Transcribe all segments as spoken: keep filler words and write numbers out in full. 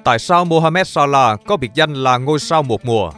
Tại sao Mohamed Salah có biệt danh là ngôi sao một mùa?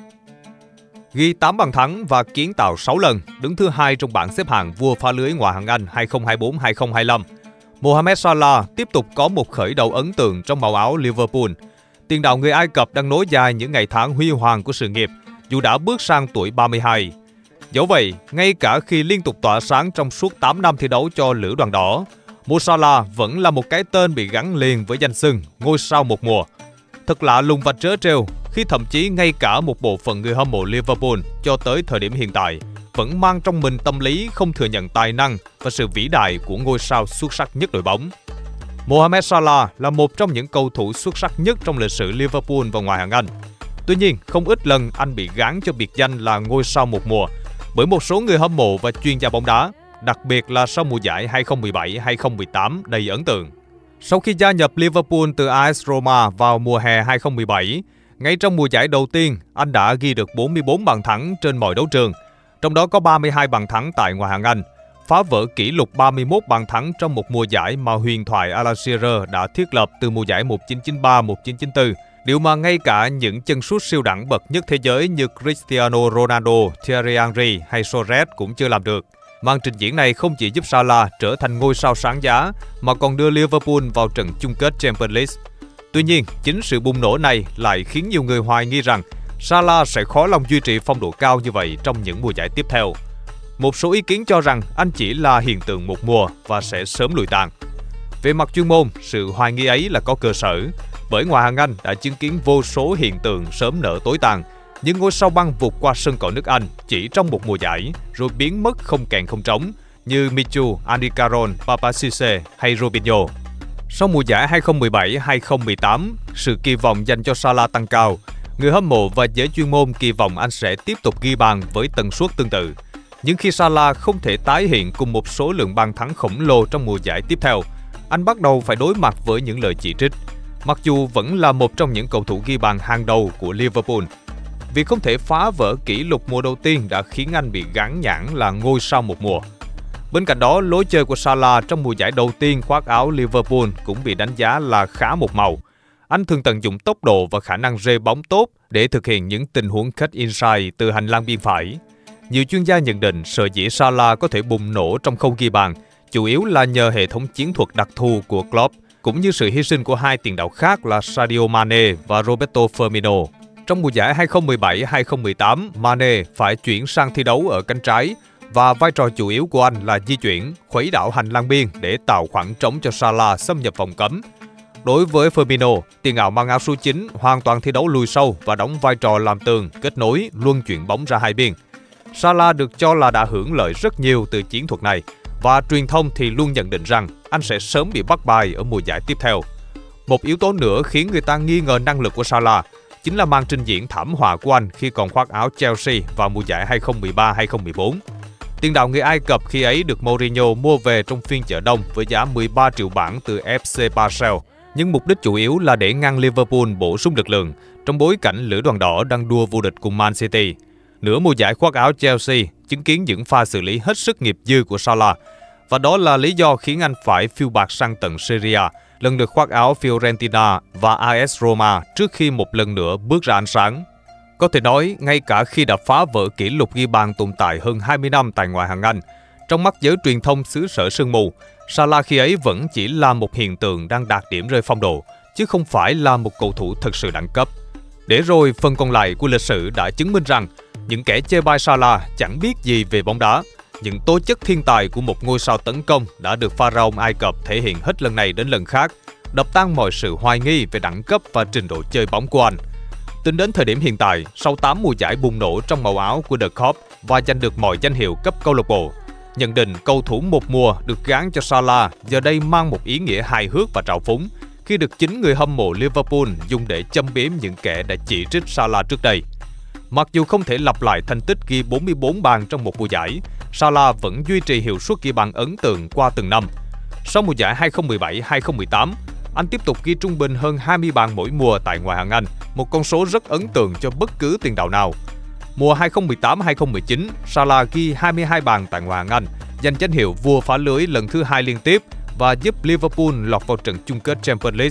Ghi tám bàn thắng và kiến tạo sáu lần, đứng thứ hai trong bảng xếp hạng vua phá lưới ngoại hạng Anh hai không hai tư hai không hai lăm. Mohamed Salah tiếp tục có một khởi đầu ấn tượng trong màu áo Liverpool. Tiền đạo người Ai Cập đang nối dài những ngày tháng huy hoàng của sự nghiệp, dù đã bước sang tuổi ba mươi hai. Dẫu vậy, ngay cả khi liên tục tỏa sáng trong suốt tám năm thi đấu cho Lữ đoàn đỏ, Mo Salah vẫn là một cái tên bị gắn liền với danh xưng ngôi sao một mùa. Thật lạ lùng và trớ trêu khi thậm chí ngay cả một bộ phận người hâm mộ Liverpool cho tới thời điểm hiện tại vẫn mang trong mình tâm lý không thừa nhận tài năng và sự vĩ đại của ngôi sao xuất sắc nhất đội bóng. Mohamed Salah là một trong những cầu thủ xuất sắc nhất trong lịch sử Liverpool và ngoại hạng Anh. Tuy nhiên, không ít lần anh bị gán cho biệt danh là ngôi sao một mùa bởi một số người hâm mộ và chuyên gia bóng đá, đặc biệt là sau mùa giải hai không một bảy hai không một tám đầy ấn tượng. Sau khi gia nhập Liverpool từ a ét Roma vào mùa hè hai không một bảy, ngay trong mùa giải đầu tiên, anh đã ghi được bốn mươi tư bàn thắng trên mọi đấu trường, trong đó có ba mươi hai bàn thắng tại ngoại hạng Anh, phá vỡ kỷ lục ba mươi mốt bàn thắng trong một mùa giải mà huyền thoại Alan Shearer đã thiết lập từ mùa giải một chín chín ba một chín chín tư, điều mà ngay cả những chân sút siêu đẳng bậc nhất thế giới như Cristiano Ronaldo, Thierry Henry hay Suarez cũng chưa làm được. Màn trình diễn này không chỉ giúp Salah trở thành ngôi sao sáng giá mà còn đưa Liverpool vào trận chung kết Champions League. Tuy nhiên, chính sự bùng nổ này lại khiến nhiều người hoài nghi rằng Salah sẽ khó lòng duy trì phong độ cao như vậy trong những mùa giải tiếp theo. Một số ý kiến cho rằng anh chỉ là hiện tượng một mùa và sẽ sớm lụi tàn. Về mặt chuyên môn, sự hoài nghi ấy là có cơ sở, bởi ngoại hạng Anh đã chứng kiến vô số hiện tượng sớm nở tối tàn. Những ngôi sao băng vụt qua sân cỏ nước Anh chỉ trong một mùa giải rồi biến mất không kèn không trống như Michu, Andy Carroll, Papa Cisse hay Robinho. Sau mùa giải hai không một bảy hai không một tám, sự kỳ vọng dành cho Salah tăng cao. Người hâm mộ và giới chuyên môn kỳ vọng anh sẽ tiếp tục ghi bàn với tần suất tương tự. Nhưng khi Salah không thể tái hiện cùng một số lượng bàn thắng khổng lồ trong mùa giải tiếp theo, anh bắt đầu phải đối mặt với những lời chỉ trích. Mặc dù vẫn là một trong những cầu thủ ghi bàn hàng đầu của Liverpool, vì không thể phá vỡ kỷ lục mùa đầu tiên đã khiến anh bị gán nhãn là ngôi sao một mùa. Bên cạnh đó, lối chơi của Salah trong mùa giải đầu tiên khoác áo Liverpool cũng bị đánh giá là khá một màu. Anh thường tận dụng tốc độ và khả năng rê bóng tốt để thực hiện những tình huống cut inside từ hành lang biên phải. Nhiều chuyên gia nhận định sở dĩ Salah có thể bùng nổ trong khâu ghi bàn chủ yếu là nhờ hệ thống chiến thuật đặc thù của Klopp, cũng như sự hy sinh của hai tiền đạo khác là Sadio Mane và Roberto Firmino. Trong mùa giải hai không một bảy hai không một tám, Mane phải chuyển sang thi đấu ở cánh trái và vai trò chủ yếu của anh là di chuyển, khuấy đảo hành lang biên để tạo khoảng trống cho Salah xâm nhập vòng cấm. Đối với Firmino, tiền đạo mang áo số chín hoàn toàn thi đấu lùi sâu và đóng vai trò làm tường, kết nối, luân chuyển bóng ra hai biên. Salah được cho là đã hưởng lợi rất nhiều từ chiến thuật này và truyền thông thì luôn nhận định rằng anh sẽ sớm bị bắt bài ở mùa giải tiếp theo. Một yếu tố nữa khiến người ta nghi ngờ năng lực của Salah chính là màn trình diễn thảm họa của anh khi còn khoác áo Chelsea vào mùa giải hai không một ba hai không một bốn. Tiền đạo người Ai Cập khi ấy được Mourinho mua về trong phiên chợ đông với giá mười ba triệu bảng từ ép xê Barcelona, nhưng mục đích chủ yếu là để ngăn Liverpool bổ sung lực lượng trong bối cảnh Lữ đoàn đỏ đang đua vô địch cùng Man City. Nửa mùa giải khoác áo Chelsea chứng kiến những pha xử lý hết sức nghiệp dư của Salah, và đó là lý do khiến anh phải phiêu bạt sang tận Syria, lần lượt khoác áo Fiorentina và a ét Roma trước khi một lần nữa bước ra ánh sáng. Có thể nói, ngay cả khi đã phá vỡ kỷ lục ghi bàn tồn tại hơn hai mươi năm tại ngoại hạng Anh, trong mắt giới truyền thông xứ sở sương mù, Salah khi ấy vẫn chỉ là một hiện tượng đang đạt điểm rơi phong độ, chứ không phải là một cầu thủ thực sự đẳng cấp. Để rồi, phần còn lại của lịch sử đã chứng minh rằng những kẻ chê bai Salah chẳng biết gì về bóng đá. Những tố chất thiên tài của một ngôi sao tấn công đã được pharaoh Ai Cập thể hiện hết lần này đến lần khác, đập tan mọi sự hoài nghi về đẳng cấp và trình độ chơi bóng của anh. Tính đến thời điểm hiện tại, sau tám mùa giải bùng nổ trong màu áo của The Cop và giành được mọi danh hiệu cấp câu lạc bộ, nhận định cầu thủ một mùa được gán cho Salah giờ đây mang một ý nghĩa hài hước và trào phúng khi được chính người hâm mộ Liverpool dùng để châm biếm những kẻ đã chỉ trích Salah trước đây. Mặc dù không thể lặp lại thành tích ghi bốn mươi tư bàn trong một mùa giải, Salah vẫn duy trì hiệu suất ghi bàn ấn tượng qua từng năm. Sau mùa giải hai không một bảy hai không một tám, anh tiếp tục ghi trung bình hơn hai mươi bàn mỗi mùa tại ngoại hạng Anh, một con số rất ấn tượng cho bất cứ tiền đạo nào. Mùa hai không một tám hai không một chín, Salah ghi hai mươi hai bàn tại ngoại hạng Anh, giành danh hiệu vua phá lưới lần thứ hai liên tiếp và giúp Liverpool lọt vào trận chung kết Champions League.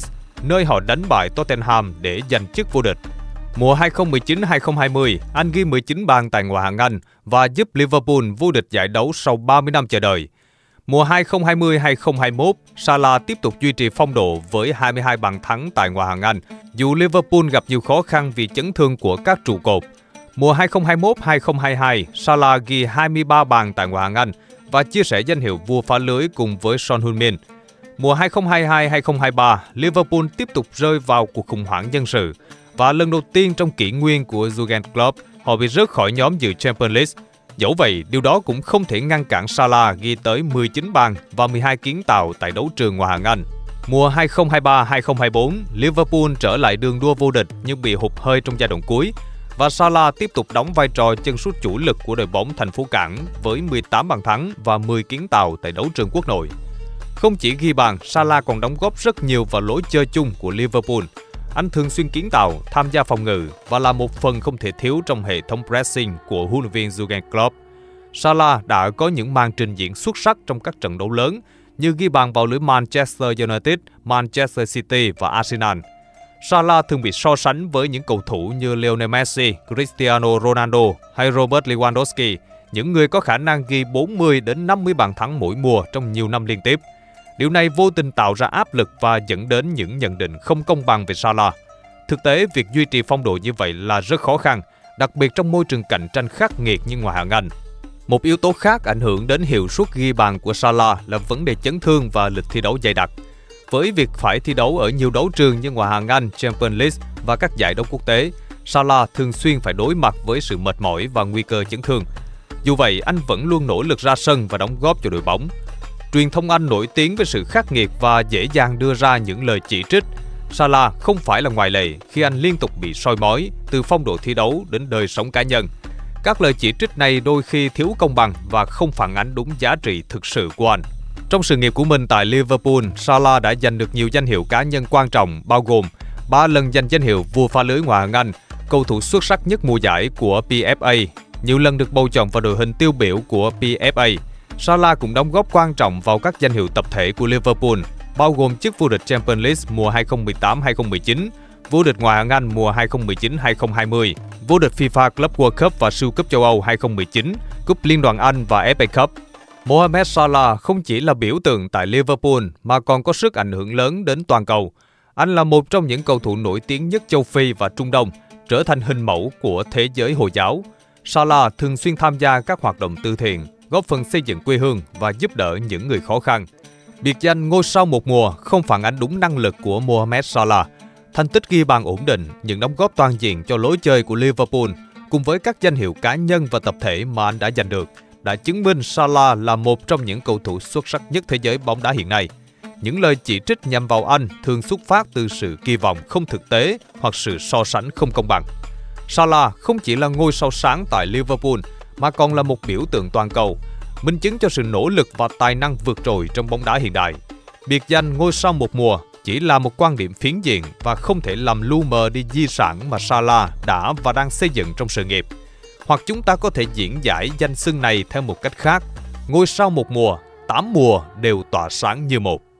nơi họ đánh bại Tottenham để giành chức vô địch. Mùa hai không một chín hai không hai không, anh ghi mười chín bàn tại ngoại hạng Anh và giúp Liverpool vô địch giải đấu sau ba mươi năm chờ đợi. Mùa hai không hai không hai không hai mốt, Salah tiếp tục duy trì phong độ với hai mươi hai bàn thắng tại ngoại hạng Anh, dù Liverpool gặp nhiều khó khăn vì chấn thương của các trụ cột. Mùa hai không hai mốt hai không hai hai, Salah ghi hai mươi ba bàn tại ngoại hạng Anh và chia sẻ danh hiệu vua phá lưới cùng với Son Heung-min. Mùa hai không hai hai hai không hai ba, Liverpool tiếp tục rơi vào cuộc khủng hoảng nhân sự và lần đầu tiên trong kỷ nguyên của Jurgen Klopp, họ bị rớt khỏi nhóm dự Champions League. Dẫu vậy, điều đó cũng không thể ngăn cản Salah ghi tới mười chín bàn và mười hai kiến tạo tại đấu trường ngoại hạng Anh. Mùa hai không hai ba hai không hai bốn, Liverpool trở lại đường đua vô địch nhưng bị hụt hơi trong giai đoạn cuối và Salah tiếp tục đóng vai trò chân sút chủ lực của đội bóng thành phố cảng với mười tám bàn thắng và mười kiến tạo tại đấu trường quốc nội. Không chỉ ghi bàn, Salah còn đóng góp rất nhiều vào lối chơi chung của Liverpool. Anh thường xuyên kiến tạo, tham gia phòng ngự và là một phần không thể thiếu trong hệ thống pressing của huấn luyện viên Jurgen Klopp. Salah đã có những màn trình diễn xuất sắc trong các trận đấu lớn như ghi bàn vào lưới Manchester United, Manchester City và Arsenal. Salah thường bị so sánh với những cầu thủ như Lionel Messi, Cristiano Ronaldo hay Robert Lewandowski, những người có khả năng ghi bốn mươi đến năm mươi bàn thắng mỗi mùa trong nhiều năm liên tiếp. Điều này vô tình tạo ra áp lực và dẫn đến những nhận định không công bằng về Salah. Thực tế, việc duy trì phong độ như vậy là rất khó khăn, đặc biệt trong môi trường cạnh tranh khắc nghiệt như ngoại hạng Anh. Một yếu tố khác ảnh hưởng đến hiệu suất ghi bàn của Salah là vấn đề chấn thương và lịch thi đấu dày đặc. Với việc phải thi đấu ở nhiều đấu trường như ngoại hạng Anh, Champions League và các giải đấu quốc tế, Salah thường xuyên phải đối mặt với sự mệt mỏi và nguy cơ chấn thương. Dù vậy, anh vẫn luôn nỗ lực ra sân và đóng góp cho đội bóng. Truyền thông Anh nổi tiếng với sự khắc nghiệt và dễ dàng đưa ra những lời chỉ trích. Salah không phải là ngoại lệ khi anh liên tục bị soi mói từ phong độ thi đấu đến đời sống cá nhân. Các lời chỉ trích này đôi khi thiếu công bằng và không phản ánh đúng giá trị thực sự của anh. Trong sự nghiệp của mình tại Liverpool, Salah đã giành được nhiều danh hiệu cá nhân quan trọng, bao gồm ba lần giành danh hiệu vua phá lưới ngoại hạng Anh, cầu thủ xuất sắc nhất mùa giải của pê ép a, nhiều lần được bầu chọn vào đội hình tiêu biểu của pê ép a. Salah cũng đóng góp quan trọng vào các danh hiệu tập thể của Liverpool, bao gồm chức vô địch Champions League mùa hai không một tám hai không một chín, vô địch ngoại hạng Anh mùa hai không một chín hai không hai không, vô địch FIFA Club World Cup và siêu cúp châu Âu hai không một chín, cúp Liên đoàn Anh và ép a Cup. Mohamed Salah không chỉ là biểu tượng tại Liverpool mà còn có sức ảnh hưởng lớn đến toàn cầu. Anh là một trong những cầu thủ nổi tiếng nhất châu Phi và Trung Đông, trở thành hình mẫu của thế giới Hồi giáo. Salah thường xuyên tham gia các hoạt động từ thiện, góp phần xây dựng quê hương và giúp đỡ những người khó khăn. Biệt danh ngôi sao một mùa không phản ánh đúng năng lực của Mohamed Salah. Thành tích ghi bàn ổn định, những đóng góp toàn diện cho lối chơi của Liverpool, cùng với các danh hiệu cá nhân và tập thể mà anh đã giành được, đã chứng minh Salah là một trong những cầu thủ xuất sắc nhất thế giới bóng đá hiện nay. Những lời chỉ trích nhằm vào anh thường xuất phát từ sự kỳ vọng không thực tế hoặc sự so sánh không công bằng. Salah không chỉ là ngôi sao sáng tại Liverpool mà còn là một biểu tượng toàn cầu, minh chứng cho sự nỗ lực và tài năng vượt trội trong bóng đá hiện đại. Biệt danh ngôi sao một mùa chỉ là một quan điểm phiến diện và không thể làm lu mờ đi di sản mà Salah đã và đang xây dựng trong sự nghiệp. Hoặc chúng ta có thể diễn giải danh xưng này theo một cách khác: ngôi sao một mùa, tám mùa đều tỏa sáng như một.